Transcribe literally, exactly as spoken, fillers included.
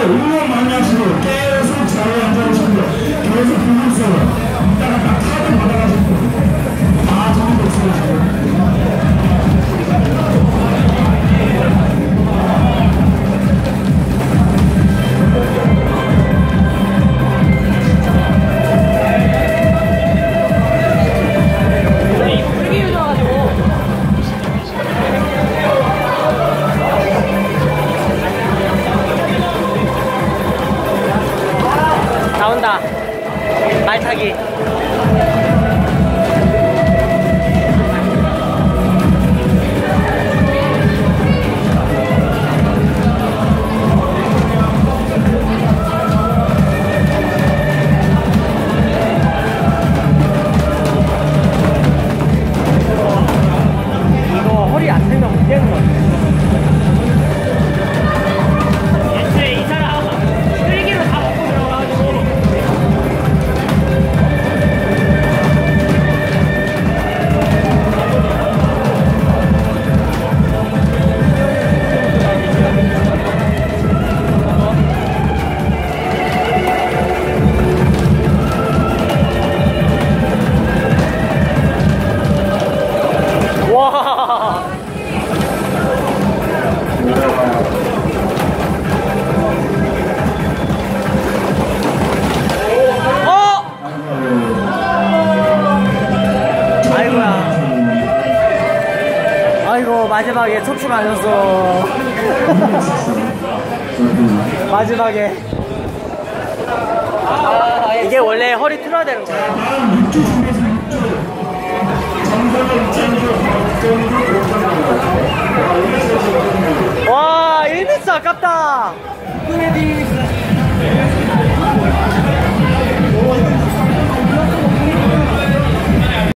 응원 많이 하시고 계속 자리에 앉아주시고 계속 보고 있어요. 이따가 딱 카드 받아가지고 다 정도 있어요. 나온다. 말타기. 이거 허리 안 되면 문제인 거 같아. 아이고 마지막에 척추 가졌어. 마지막에 이게 원래 허리 틀어야 되는 거야. 와 일 미스 아깝다.